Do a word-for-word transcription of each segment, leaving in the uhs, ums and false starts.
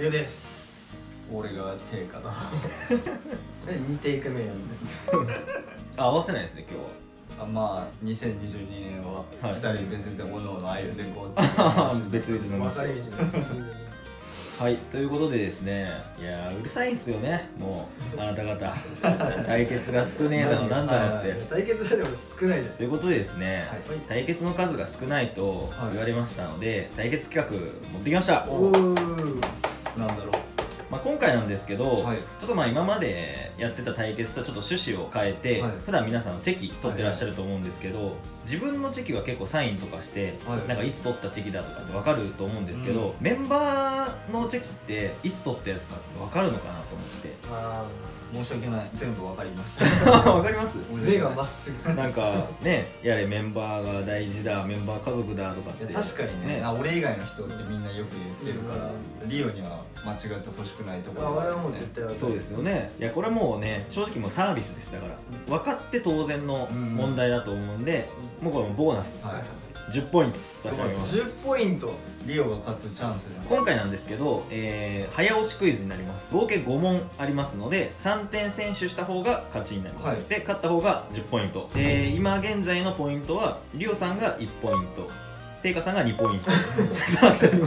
りゅうです。 俺が定価だ。 にテイク目なんです。 あ、合わせないですね今日は。 あ、まあにせんにじゅうにねんはふたり別々でおのおの歩んでいこうって別々の分かれ道はい、ということでですね、いやーうるさいんすよね、もうあなた方対決が少ねえだのなんだろうって対決がでも少ないじゃん。 ということでですね、 はい、 対決の数が少ないと言われましたので、はい、対決企画持ってきました。 おー、 なんだろう。 まあ今回なんですけど、はい、ちょっとまあ今までやってた対決とちょっと趣旨を変えて、はい、普段皆さんチェキ取ってらっしゃると思うんですけど、はいはい、自分のチェキは結構サインとかして、はい、なんかいつ取ったチェキだとかって分かると思うんですけど、うん、メンバーのチェキっていつ取ったやつかって分かるのかなと思って。 あ申し訳ない、全部分かります。 分かります。 目がまっすぐ。 なんかね、やれメンバーが大事だ、メンバー家族だとかって。 確かにね、あ俺以外の人ってみんなよく言ってるから、うん、リオには間違ってほしくないところ、ね、 あれはもう絶対分かる。 そうですよね。いやこれはもうね、正直もうサービスです。だから分かって当然の問題だと思うんで、うん、もうこれもボーナス、はい、じゅっポイント差し上げます。 じゅっポイント。 リオが勝つチャンス。 今回なんですけど、えー、早押しクイズになります。合計ごもんありますのでさんてん先取した方が勝ちになります、はい、で勝った方がじゅっポイント。えー、今現在のポイントはリオさんがいちポイント、テイカさんがにポイントとなっております。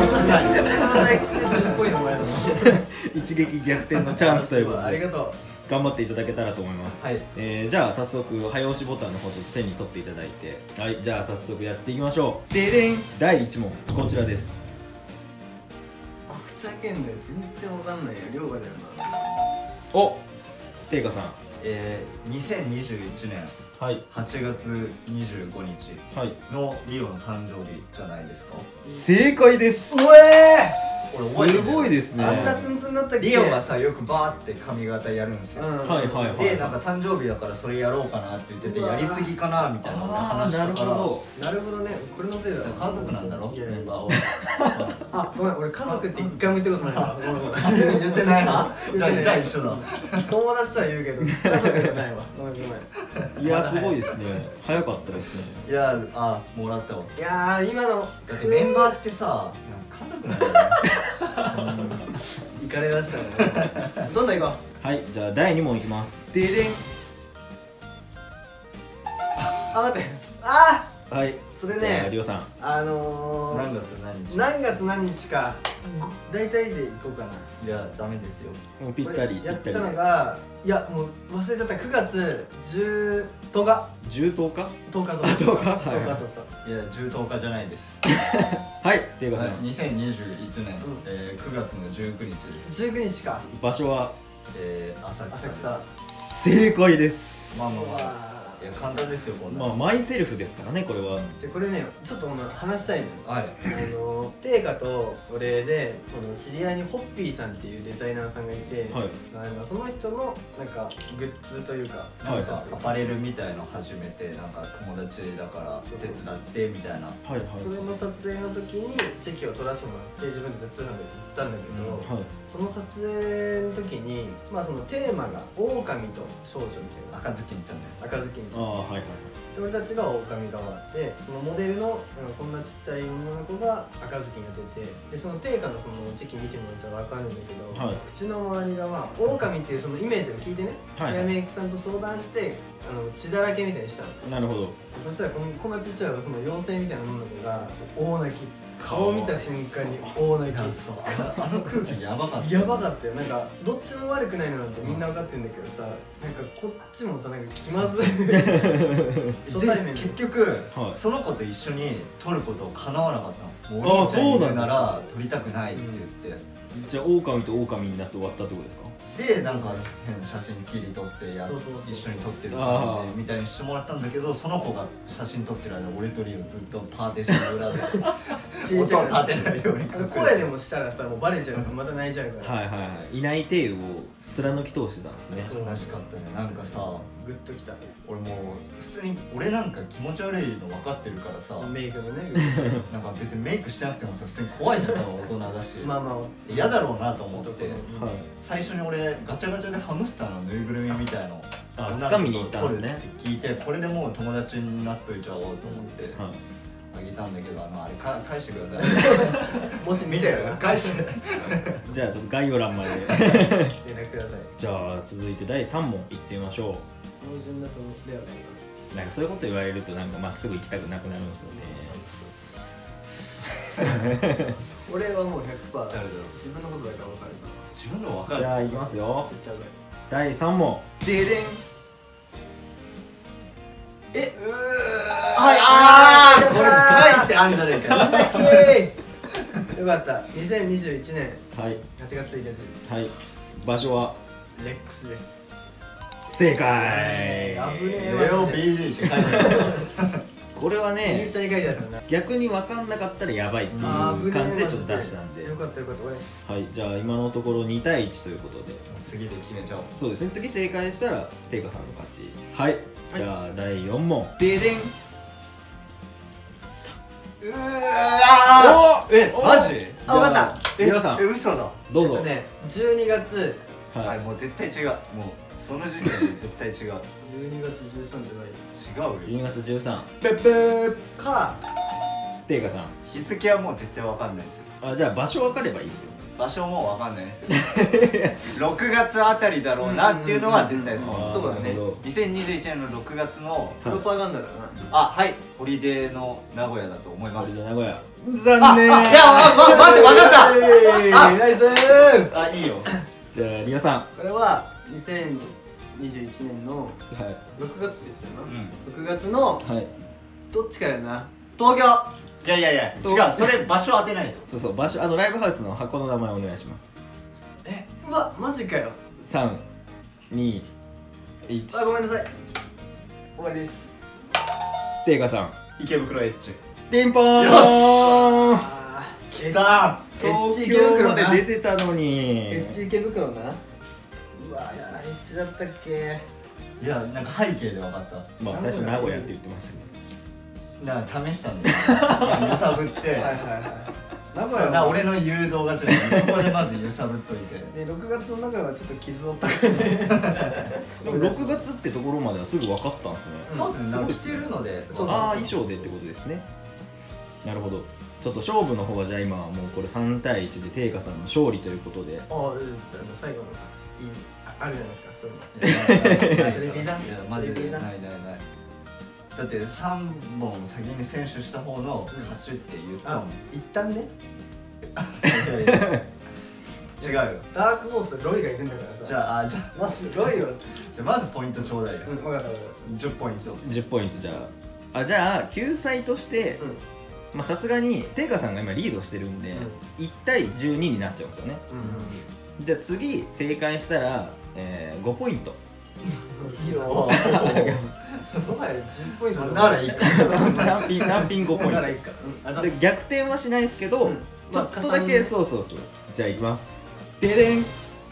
一撃逆転のチャンスということで、 ありがとう。 頑張っていただけたらと思います。 はい、 えー、じゃあ早速早押しボタンの方ちょっと手に取っていただいて、はい、じゃあ早速やっていきましょう。ででん、だいいち問こちらです。 国際圏で全然わかんないよ、量がだよな。 お、テイカさん、 えー、にせんにじゅういちねんはちがつにじゅうごにちのリオの誕生日じゃないですか。 正解です。 うえー、 すごいですね。 あんなツンツンだったっけ。 リオがさよくバーって髪型やるんですよ。 はいはいはい。 でなんか誕生日だからそれやろうかなって言ってて、やりすぎかなみたいな話したから。なるほどなるほどね。これのせいだ。 家族なんだろメンバーを。 あ、ごめん、俺家族って一回も言ったことないわ。 言ってないな。じゃあじゃあ一緒だ。 友達とは言うけど家族じゃないわ。ごめんごめん。 いやすごいですね。早かったですね。 いやあもらったわ。 いや今のだってメンバーってさ家族なんだよね。 行かれだしたね。どんどん行こう。はい、じゃあだいに問いきます。ででん。 あ、待って。ああ。はい。 それね。 りょうさん。 あの何月何日。 何月何日か。大体で行こうかな。 いやダメですよ。 もうぴったり。 やったのが、いやもう忘れちゃった。くがつじゅうとおか。 じゅうとおか？ とおかとおか。とおか。 いやじゅうとおかじゃないです。 はい、ていうかさん。 にせんにじゅういちねんくがつのじゅうくにちです。 じゅうくにちか。 場所は浅草。 正解です。 まあまあまあ。いや簡単ですよこんな。 まあマイセルフですからねこれは。 じゃこれねちょっと話したいのよ。 はい。 あのテイカと俺でこの知り合いにホッピーさんっていうデザイナーさんがいて、はい、あのその人のなんかグッズというかなんかアパレルみたいの始めてなんか友達だから手伝ってみたいな。 はいはい。それの撮影の時にチェキを取らせてもらって自分で通販で売ったんだけど、うんはい、その撮影の時にまあそのテーマが狼と少女みたいな。 赤ずきんちゃんね。 赤ずきん。 ああはいはい。 で俺たちが狼側でそのモデルのこんなちっちゃい女の子が赤ずきんが出て、でその定価のそのチェキ見てもらったら分かるんだけど、はい、口の周りがまあ狼っていうそのイメージを聞いてね、ヘアメイクさんと相談してあの血だらけみたいにしたの。 なるほど。 そしたらこのこんなちっちゃいその妖精みたいな女の子が大泣き。顔を見た瞬間に大泣き。 あの空気やばかった。 やばかったよ。なんかどっちも悪くないのなんてみんな分かってるんだけどさ、なんかこっちもさなんか気まずい。初対面で結局その子と一緒に撮ることを叶わなかったの。ああそうなんだ。なら撮りたくないって言って。 じゃあ狼と狼になって終わったってことですか？ でなんか写真切り取ってや一緒に撮ってる感じでみたいにしてもらったんだけど、その子が写真撮ってる間俺とリオずっとパーテーションの裏で音を立てないように声でもしたらさもうバレちゃうからまた泣いちゃうから。 はいはいはい。いない体を貫き通してたんですね。 悲しかったね。なんかさグッときた。 俺もう普通に俺なんか気持ち悪いの分かってるからさ、 メイクのねなんか別にメイクしてなくてもさ普通に怖いじゃん。大人だしまあまあ嫌だろうなと思って、最初に俺ガチャガチャでハムスターのぬいぐるみみたいのつかみに行ったんですね。 聞いてこれでもう友達になっといちゃおうと思ってあげたんだけど、あのあれか返してください。もし見てよ返してじゃあちょっと概要欄まで連絡ください。 じゃあ続いてだいさん問いってみましょう。 この順だとレアだよなんかそういうこと言われるとなんかまっすぐ行きたくなくなるんですよね。 俺はもう ひゃくパーセント 誰だろう。自分のことだから分かるな。 自分の分かる。 じゃあいきますよ。 絶対分かる。 だいさん問。ででん。 えうーはいあーこれ書いてあんじゃねえか。 なんだっけよかった。にせんにじゅういちねんはいはちがつついたち。 はい。場所はレックスです。 正解。 危ねえレオ ビーディー って書いてある。 これはインねスタに書いてあるな。 逆に分かんなかったらやばいっていう感じでちょっと出したんで。 よかったよかった俺。 はい、じゃあ今のところにたいいちということで、 次で決めちゃおう。 そうですね、次正解したらテイカさんの勝ち。はい、じゃあだいよん問。ででん。 うわーえマジ？ あ分かった。 え皆さんえ嘘だ。 どうぞ。 ねじゅうにがつはいもう絶対違う。もうその時点で絶対違う。 じゅうにがつじゅうさんじゃない。 違うよ。 じゅうにがつじゅうさん。 ペッペーかテイカさん。 日付はもう絶対わかんないですよ。 あ、じゃあ場所分かればいいっすよ。 場所もわかんないですよ。ろくがつあたりだろうなっていうのは絶対そう。 そうだねなるほどにせんにじゅういちねんのろくがつのプロパガンダだな。 あはいホリデーの名古屋だと思います。 名古屋。 あ残念。 あいやあま待ってわかったあナイスー。 あいいよ。 じゃあリオさん。 これはにせんにじゅういちねんのはいろくがつって言ってたよな。 うんろくがつのはい。 どっちかだよな。東京。 いやいやいや違うそれ場所当てないと。 そうそう、場所、あのライブハウスの箱の名前お願いします。 えうわマジかよ。 さん、に、いち。 あごめんなさい。終わりです。 テイカさん。 池袋エッジ。 ピンポーン。 よしあーきた東京まで出てたのに。 エッチ池袋な。うわやエッチだったっけ。 いやなんか背景で分かった。 まあ最初名古屋って言ってましたけど。 なんか試したんだよ。揺さぶって。 はいはいはい。名古屋な俺の誘導が違う。そこでまず揺さぶっといて。 でろくがつの中はちょっと傷を負ったからね。 でもろくがつってところまではすぐ分かったんですね。 そうですね。なんか着すごいてるので。 そうああ衣装でってことですね。なるほど。ちょっと勝負の方はじゃあ今はもうこれさんたいいちでテイカさんの勝利ということで。 ああ、うん、最後のいいああるじゃないですか。そういうの。 それリピーザンいやマジでないないない。だってさんぼん先に選手した方の勝ちって言ったもん。 一旦ね。 違うよ。 ダークホースロイがいるんだからさ。 じゃああじゃあまずロイを。 じゃあまずポイントちょうだいよ。 うん、分かった分かっじゅっポイント。 じゅっポイントじゃあ。あ、じゃあ救済としてた。うん。 まあさすがにテイカさんが今リードしてるんで、 うんいちたいじゅうにになっちゃうんですよね。 うん。 じゃあ次正解したら、えー、ごポイント。 いいよ。もはやじゅっポイントならいいか。 単品単品ごポインならいいか。 ト。で逆転はしないですけど、 うんちょっとだけ、そうそうそう。じゃあいきます。ででん。 こ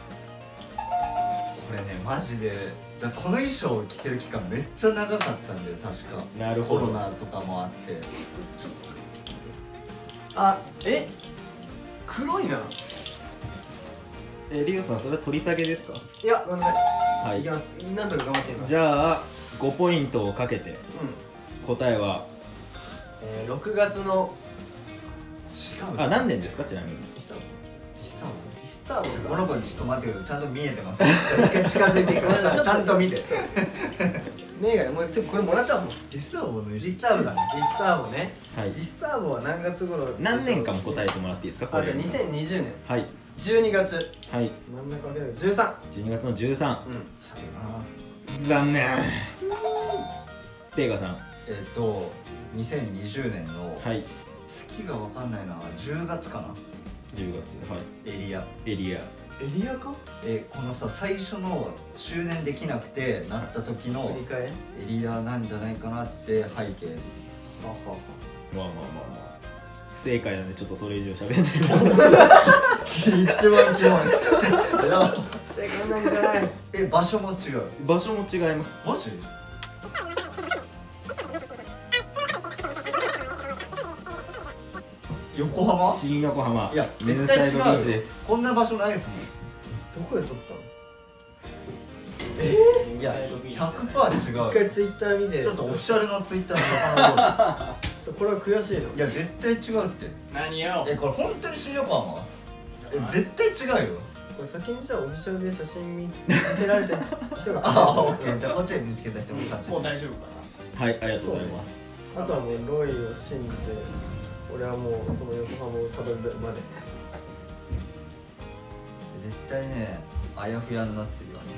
れねマジでじゃあこの衣装を着てる期間めっちゃ長かったんだよ確か。 なるほど。 コロナとかもあってちょっとあ、え黒いな。 えー、リオさんそれは取り下げですか？ いや、ごめんなさ。 はいい。 いきます。なんとか頑張ってみます。 じゃあごポイントをかけてうん。 答えは、 えー、ろくがつの違うよ。 あ、何年ですかちなみに？ イスタンイスタンイスターブル。 ブルこの子にちょっと待ってください。ちゃんと見えてます。一回近づいてください。ちゃんと見て。 メガネもうちょっとこれもらっちゃおう。 リスターボのリスターブだ。リスターボね。 はい。 リスターボは何月頃？ 何年かも答えてもらっていいですか？こあ、 れじゃあにせんにじゅうねんはいじゅうにがつ。 はい。 真ん中でじゅうさじゅうにがつのじゅうさん。 ん。うん。 ちゃうな。 残念。テイガさん。 えっとにせんにじゅうねんのはい。 月がわかんないな。じゅうがつかな。 じゅうがつ。はい。 エリア。 エリア。 エリアか？ えこのさ最初の周年できなくてなった時の振り替え？ エリアなんじゃないかなって背景。 ははは。 まあまあまあまあ。不正解なんでちょっとそれ以上喋んない。 一番キモい。 不正解なんかい。 え場所も違う。 場所も違います。 マジ？横浜？ 新横浜。 いやミヌ絶対サイドビーチ違うよ。 です。 こんな場所ないですもん。 どこで撮ったの？ いやひゃくパーセント違う。 一回ツイッター見て。 ちょっとオフィシャルのツイッターの横浜これは悔しいの。 いや絶対違うって。 何よ。 えこれ本当に信用感はえ絶対違うよ。 これ先にじゃあオフィシャルで写真見せられた人がああオッケー。じゃあこっちで見つけた人も勝ち。 もう大丈夫かはい、ありがとうございます。 あとはもうロイを信じて俺はもうその横浜をたどるまで。 絶対ねあやふやになってるよね。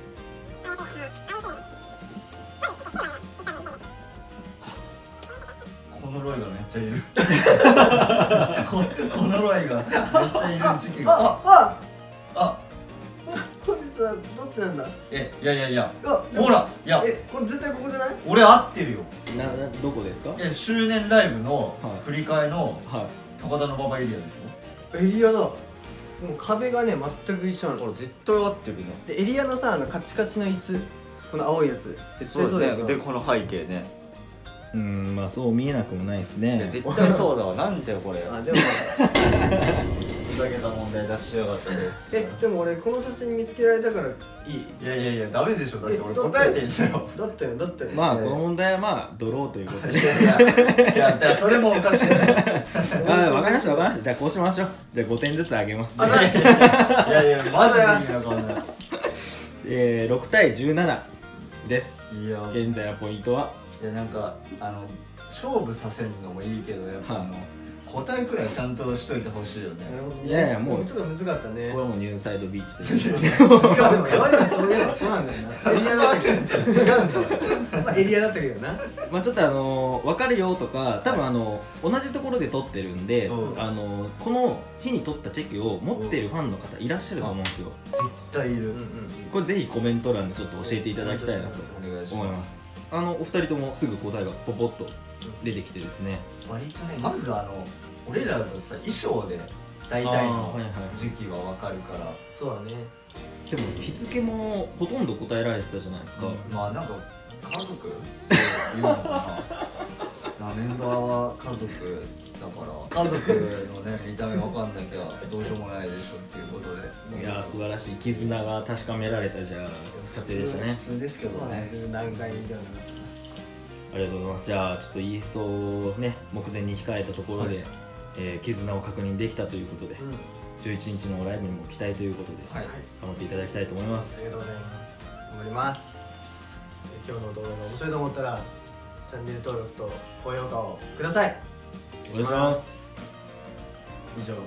このロイがめっちゃいるこ, このロイがめっちゃいる時期があああ本日はどっちなんだ。 えいやいやいやあほらいやえこれ絶対ここじゃない。 俺合ってるよ。 ななどこですか？ え周年ライブのはい振り替えのは高田の馬場エリアでしょ。 エリアだ。もう壁がね全く一緒なの。 これ絶対合ってるじゃん。 でエリアのさあのカチカチの椅子この青いやつ絶対そうだよ。 でこの背景ね。 い。うん、まあそう見えなくもないですね。 絶対そうだわ。なんだよこれ。 あでもふざけた問題出しやがってね。 えでも俺この写真見つけられたからいい。 いやいやいやダメでしょ。だって俺答えてんだよ。 だったよだったよ。 まあこの問題はまあドローということで。 いやいやだからそれもおかしいね。 あ、わかりましたわかりました。じゃあこうしましょう。じゃあごてんずつあげます。 いやいやマジで意味わかんない。 えー、ろくたいじゅうななです。 いや現在のポイントは。 いやなんかあの勝負させるのもいいけどやっぱあの答えくらいちゃんとしといてほしいよね。 いやいやもうちょっと難かったね。 これはもうニューサイドビーチで。 でもやばいねそういうのそうなんだよな。エリアだったけど違うんだよ。まあエリアだったけどな。 まあちょっとあの分かるよとか多分あの同じところで撮ってるんで、 うんあのこの日に撮ったチェキを持ってるファンの方いらっしゃると思うんですよ。 絶対いる。 これぜひコメント欄でちょっと教えていただきたいなとお願いし思いま。 ますす。あのお二人ともすぐ答えがポポッと出てきてですね。 割とねまずあの俺らのさ衣装で大体の時期はわかるから。 そうだね。 でも日付もほとんど答えられてたじゃないですか。 まあなんか家族っていうのかな。メンバーは家族だから家族のね見た目わかんなきゃどうしようもないでしょっていうことで。 いやー素晴らしい絆が確かめられたじゃあ撮影でしたね。 普通ですけどね。 何回ではなかっありがとうございます。じゃあちょっとイーストをね目前に控えたところで、 はいえー絆を確認できたということで、 た。うん。 じゅういちにちのライブにも期待ということで、 はい頑張っていただきたいと思いまあす。 りがとうございます。頑張ります。今日の動画が面白いと思ったらチャンネル登録と高評価をください。 お願いします。 以上。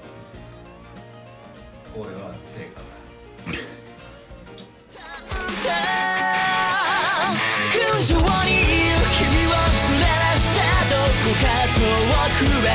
俺は定価空上にいる君を連れ出したどこか遠くへ